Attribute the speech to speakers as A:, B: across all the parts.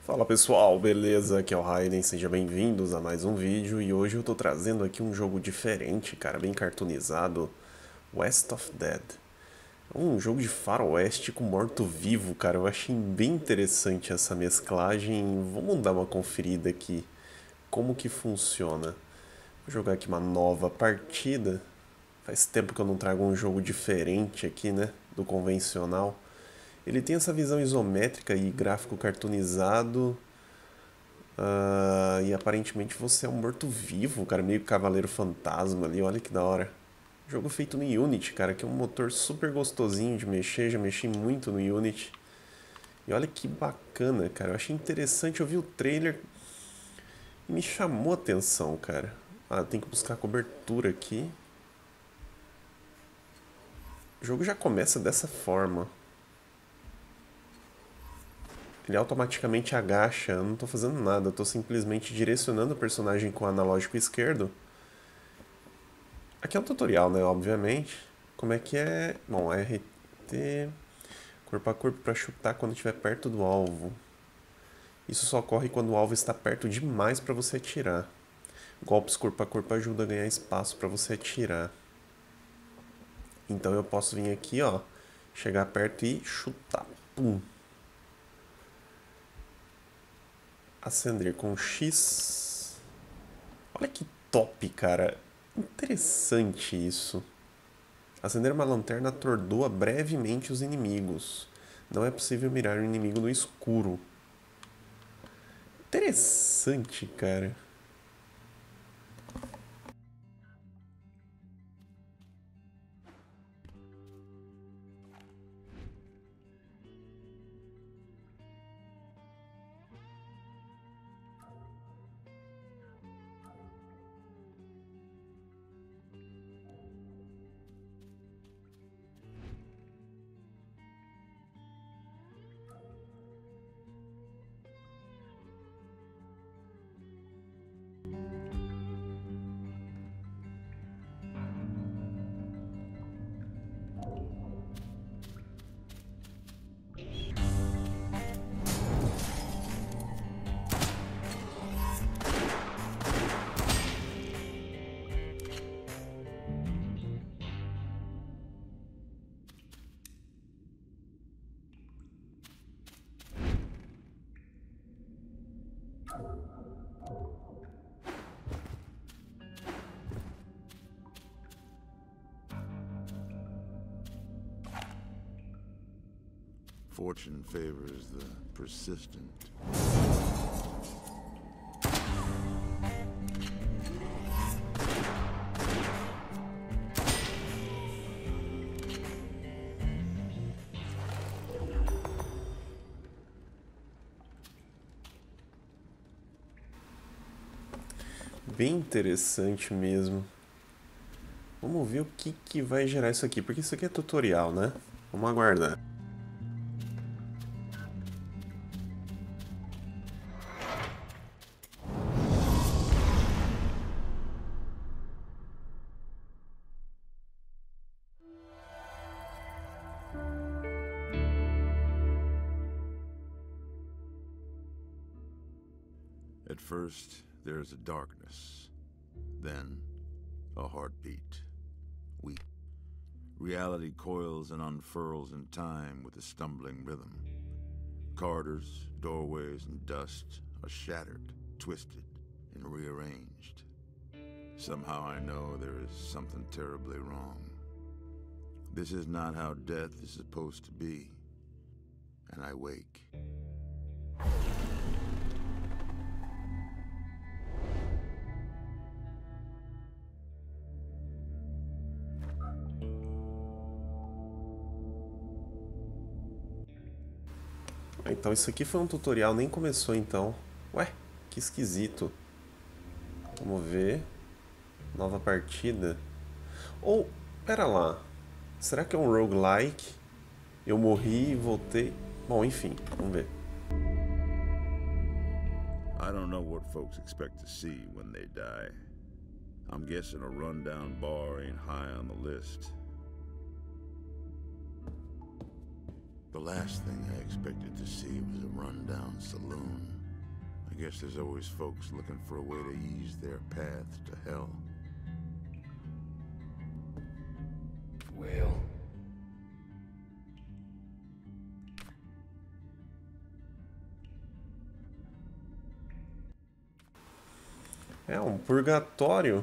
A: Fala pessoal, beleza? Aqui é o Raiden, sejam bem-vindos a mais um vídeo e hoje eu tô trazendo aqui um jogo diferente, cara, bem cartoonizado, West of Dead. É um jogo de faroeste com morto-vivo, cara, eu achei bem interessante essa mesclagem. Vamos dar uma conferida aqui, como que funciona. Vou jogar aqui uma nova partida, faz tempo que eu não trago um jogo diferente aqui, né, do convencional. Ele tem essa visão isométrica e gráfico cartoonizado. E aparentemente você é um morto-vivo, cara, meio cavaleiro fantasma ali, olha que da hora. Jogo feito no Unity, cara, que é um motor super gostosinho de mexer, já mexi muito no Unity. E olha que bacana, cara, eu achei interessante, eu vi o trailer e me chamou a atenção, cara. Ah, tem que buscar cobertura aqui. O jogo já começa dessa forma. Ele automaticamente agacha, eu não tô fazendo nada, eu tô simplesmente direcionando o personagem com o analógico esquerdo. Aqui é um tutorial, né, obviamente. Como é que é? Bom, RT, corpo a corpo para chutar quando estiver perto do alvo. Isso só ocorre quando o alvo está perto demais para você atirar. Golpes corpo a corpo ajudam a ganhar espaço para você atirar. Então eu posso vir aqui, ó, chegar perto e chutar. Pum. Acender com X. Olha que top, cara. Interessante isso. Acender uma lanterna atordoa brevemente os inimigos. Não é possível mirar o inimigo no escuro. Interessante, cara.
B: Fortune favors the persistent.
A: Bem interessante mesmo. Vamos ver o que vai gerar isso aqui, porque isso aqui é tutorial, né? Vamos aguardar.
B: At first, there is a darkness, then a heartbeat. Weak. Reality coils and unfurls in time with a stumbling rhythm. Corridors, doorways, and dust are shattered, twisted, and rearranged. Somehow I know there is something terribly wrong. This is not how death is supposed to be. And I wake.
A: Então isso aqui foi um tutorial, nem começou então. Ué, que esquisito. Vamos ver. Nova partida. Ou, pera lá. Será que é um roguelike? Eu morri e voltei. Bom, enfim, vamos ver.
B: I don't know what folks expect to see when they die. I'm guessing a rundown bar ain't high on the list. The last thing I expected to see was a rundown saloon. I guess there's always folks looking for a way to ease their path to hell.
C: Well...
A: É um purgatório.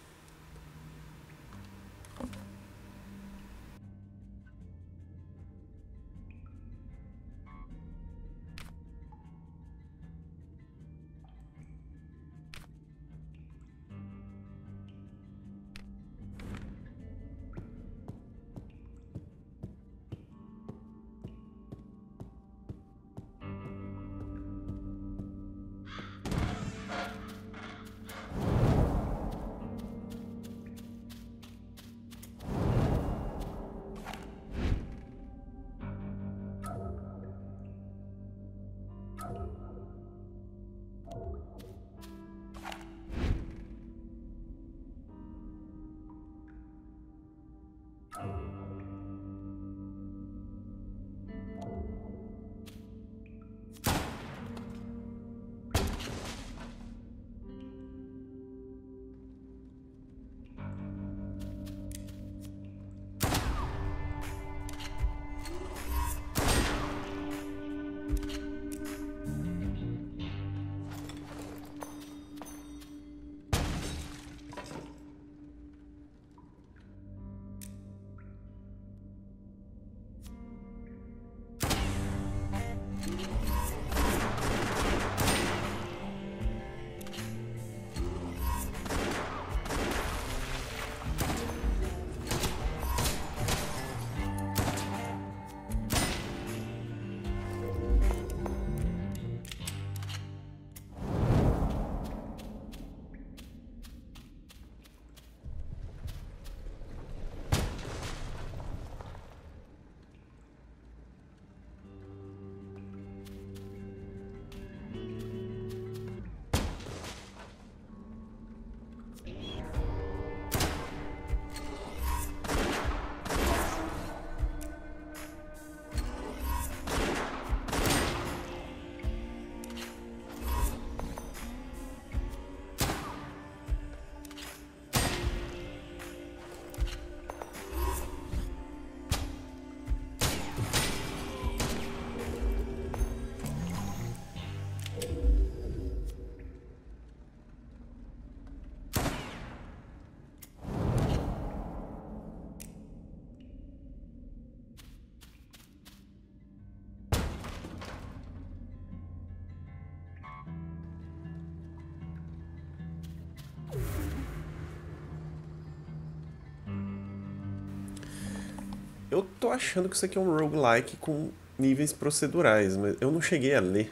A: Eu tô achando que isso aqui é um roguelike com níveis procedurais, mas eu não cheguei a ler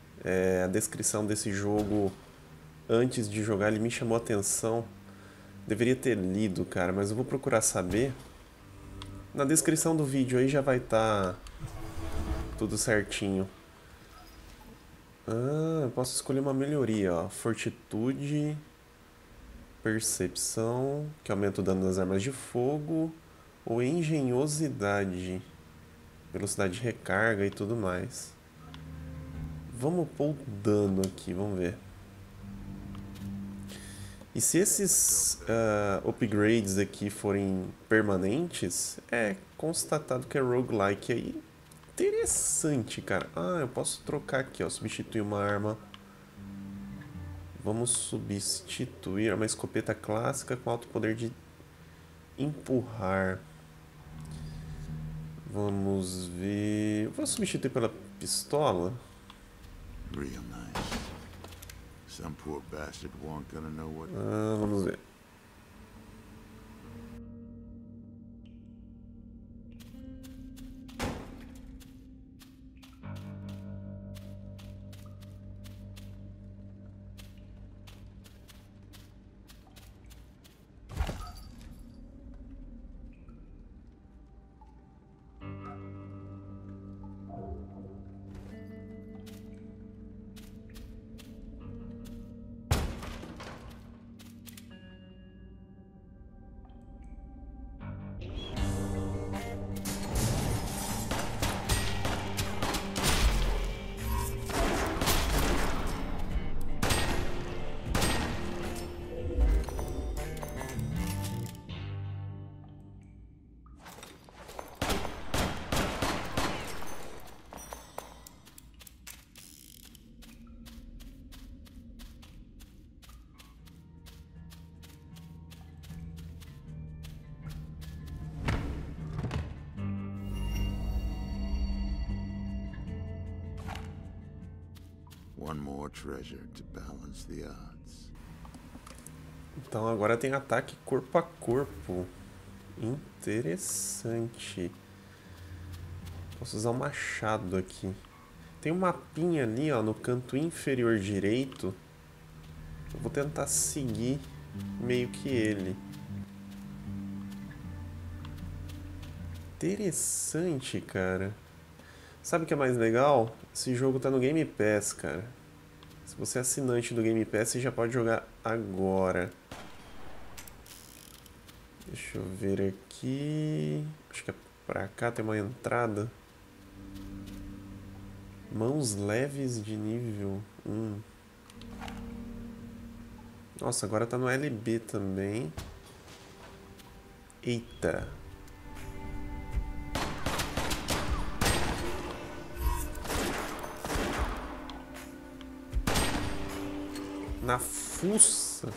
A: a descrição desse jogo antes de jogar, ele me chamou a atenção. Deveria ter lido, cara, mas eu vou procurar saber. Na descrição do vídeo aí já vai estar tudo certinho. Ah, eu posso escolher uma melhoria, ó. Fortitude, percepção, que aumenta o dano das armas de fogo, ou engenhosidade, velocidade de recarga e tudo mais. Vamos pôr o dano aqui, vamos ver. E se esses upgrades aqui forem permanentes, é constatado que é roguelike aí. Interessante, cara. Ah, eu posso trocar aqui, ó, substituir uma arma. Vamos substituir uma escopeta clássica com alto poder de empurrar. Vamos ver... Vou substituir pela pistola.
B: Real nice. Some poor bastard won't gonna know what.
A: Vamos ver.
B: One more treasure to balance the odds.
A: Então agora tem ataque corpo a corpo. Interessante. Posso usar o machado aqui. Tem um mapinha ali, ó, no canto inferior direito. Eu vou tentar seguir meio que ele. Interessante, cara. Sabe o que é mais legal? Esse jogo tá no Game Pass, cara. Se você é assinante do Game Pass, você já pode jogar agora. Deixa eu ver aqui. Acho que é pra cá, tem uma entrada. Mãos leves de nível 1. Nossa, agora tá no LB também. Eita. Na fuça.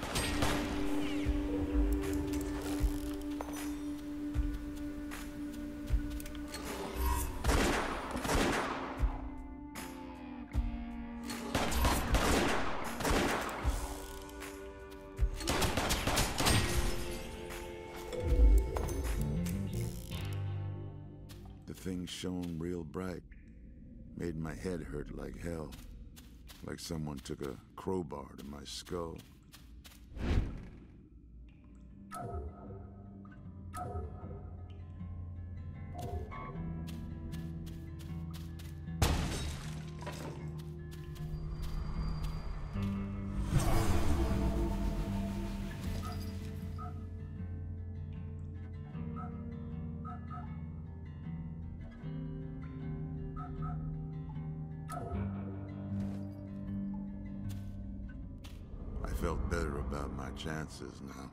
B: The thing shone real bright. Made my head hurt like hell. Like someone took a crowbar to my skull. I felt better about my chances now.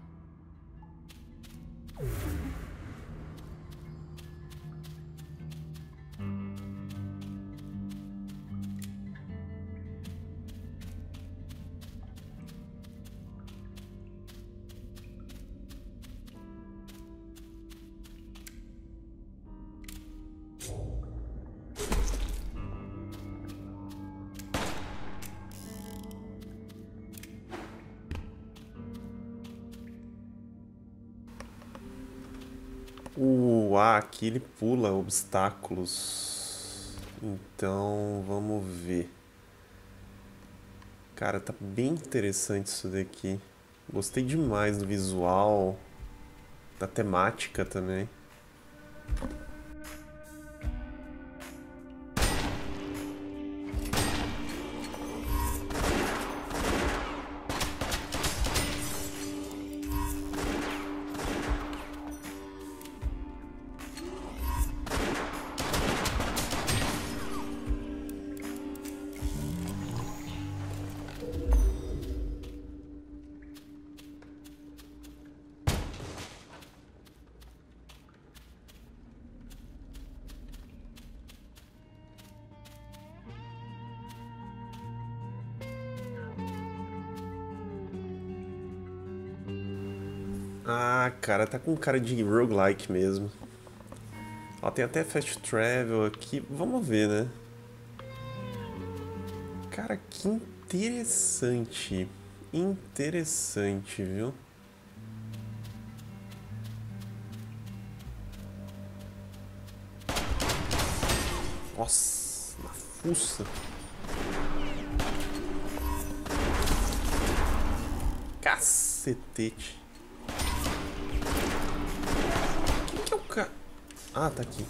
A: Aqui ele pula obstáculos. Então, vamos ver. Cara, tá bem interessante isso daqui. Gostei demais do visual, da temática também. Ah, cara, tá com cara de roguelike mesmo. Ó, tem até fast travel aqui. Vamos ver, né? Cara, que interessante. Interessante, viu? Nossa, na fuça. Cacetete. Quem que é o cara? Ah, tá aqui.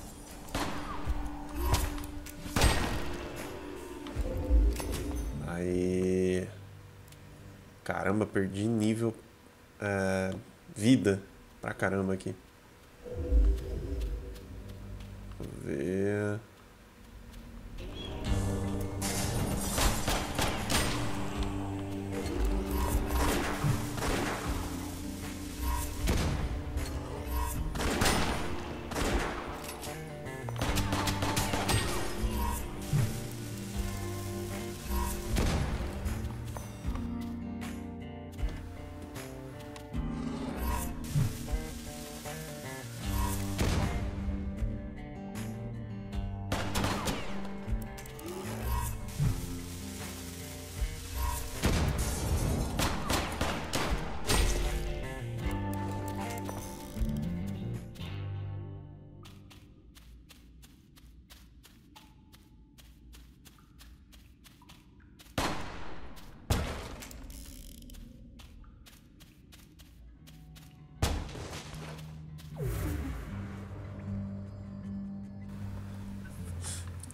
A: Aí. Caramba, perdi nível. Vida pra caramba aqui. Vou ver.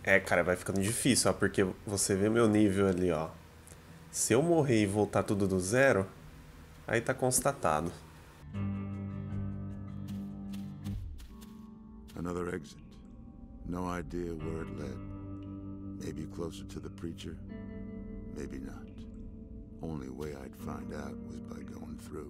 A: É, cara, vai ficando difícil, ó, porque você vê meu nível ali, ó. Se eu morrer e voltar tudo do zero, aí tá constatado.
B: Another exit. No idea where it led. Maybe closer to the preacher, maybe not. Only way I'd find out was by going through.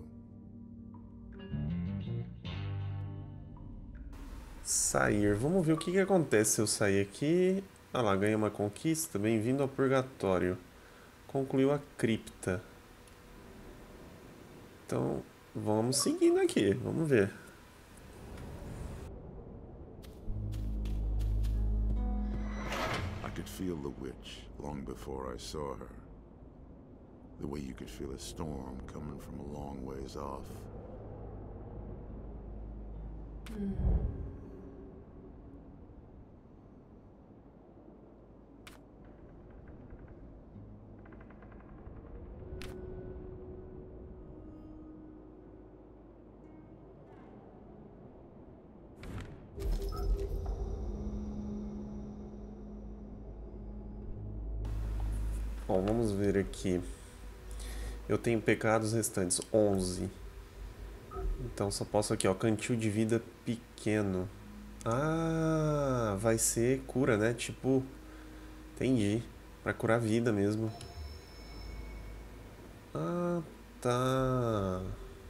A: Sair. Vamos ver o que acontece se eu sair aqui. Ah lá, ganhei uma conquista. Bem-vindo ao purgatório. Concluiu a cripta. Então, vamos seguindo aqui. Vamos ver.
B: I could feel the witch long before I saw her. The way you could feel a storm coming from a long ways off.
A: Bom, vamos ver aqui. Eu tenho pecados restantes, 11. Então só posso aqui, ó, cantil de vida pequeno. Ah, vai ser cura, né? Tipo, entendi. Pra curar vida mesmo. Ah, tá.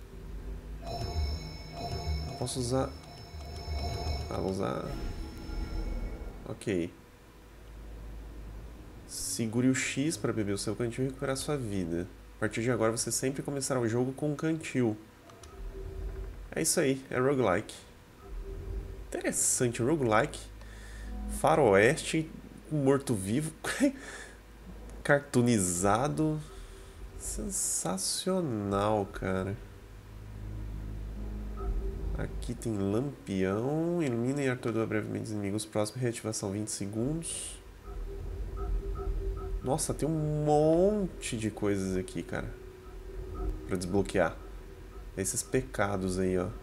A: Posso usar... Ah, vou usar... Ok. Segure o X para beber o seu cantil e recuperar sua vida. A partir de agora você sempre começará o jogo com um cantil. É isso aí, é roguelike. Interessante, roguelike. Faroeste, morto-vivo, cartoonizado. Sensacional, cara. Aqui tem lampião. Ilumina e atordoa brevemente os inimigos próximos. Reativação 20 segundos. Nossa, tem um monte de coisas aqui, cara. Pra desbloquear. Esses pecados aí, ó.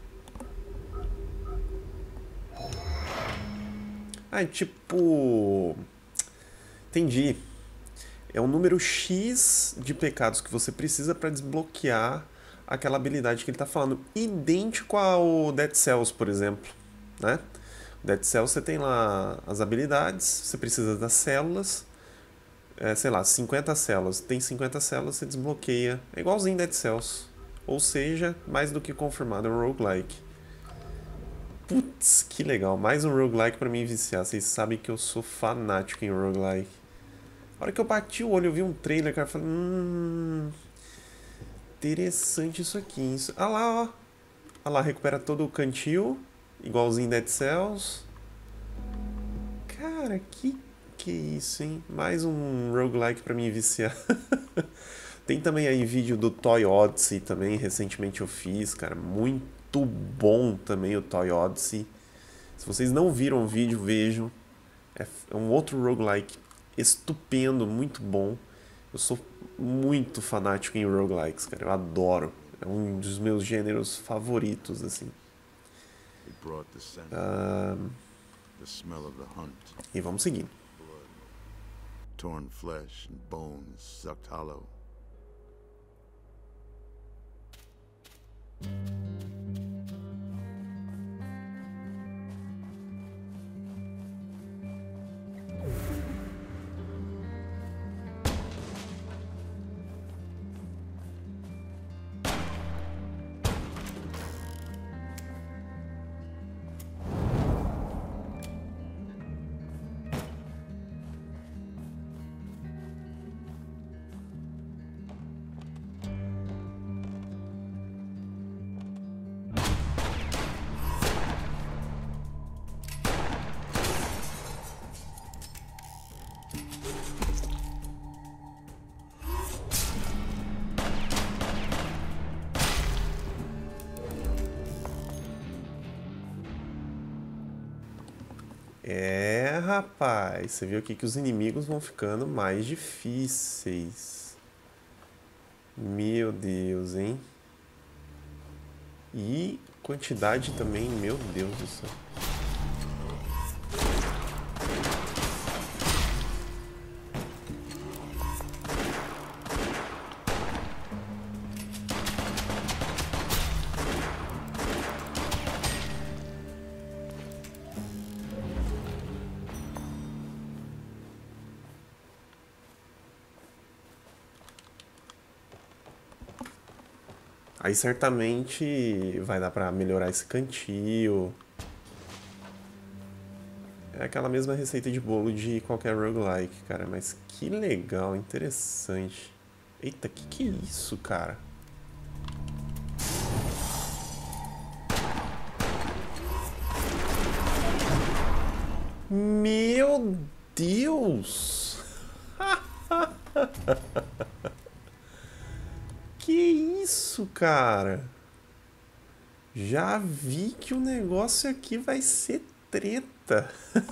A: Ah, tipo... Entendi. É um número X de pecados que você precisa pra desbloquear aquela habilidade que ele tá falando. Idêntico ao Dead Cells, por exemplo, né? Dead Cells você tem lá as habilidades, você precisa das células, sei lá, 50 células. Tem 50 células, você desbloqueia. É igualzinho Dead Cells. Ou seja, mais do que confirmado, é um roguelike. Putz, que legal. Mais um roguelike pra mim viciar. Vocês sabem que eu sou fanático em roguelike. A hora que eu bati o olho, eu vi um trailer, cara, eu falei... interessante isso aqui. Isso... Ah lá, ó. Ah lá, recupera todo o cantil. Igualzinho Dead Cells. Cara, que é isso, hein? Mais um roguelike pra mim viciar. Tem também aí vídeo do Toy Odyssey também, recentemente eu fiz, cara. Muito bom também o Toy Odyssey. Se vocês não viram o vídeo, vejam. É um outro roguelike estupendo, muito bom. Eu sou muito fanático em roguelikes, cara. Eu adoro. É um dos meus gêneros favoritos, assim. E vamos seguindo.
B: Torn flesh and bones sucked hollow.
A: É, rapaz, você viu aqui que os inimigos vão ficando mais difíceis. Meu Deus, hein? E quantidade também, meu Deus do céu. Aí certamente vai dar pra melhorar esse cantil. É aquela mesma receita de bolo de qualquer roguelike, cara. Mas que legal, interessante. Eita, que é isso, cara? Meu Deus! Que isso, cara? Já vi que o negócio aqui vai ser treta.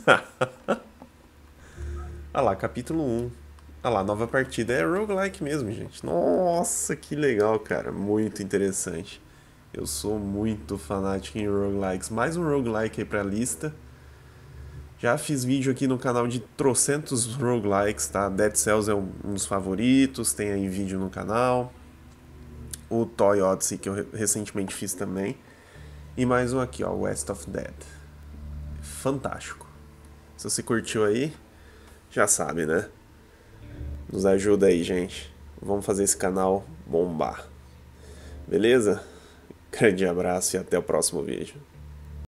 A: Ah lá, capítulo 1. Ah lá, nova partida. É roguelike mesmo, gente. Nossa, que legal, cara. Muito interessante. Eu sou muito fanático em roguelikes. Mais um roguelike aí pra lista. Já fiz vídeo aqui no canal de trocentos roguelikes, tá? Dead Cells é um dos favoritos, tem aí vídeo no canal. O Toy Odyssey, que eu recentemente fiz também. E mais um aqui, ó, West of Dead. Fantástico. Se você curtiu aí, já sabe, né? Nos ajuda aí, gente. Vamos fazer esse canal bombar. Beleza? Grande abraço e até o próximo vídeo.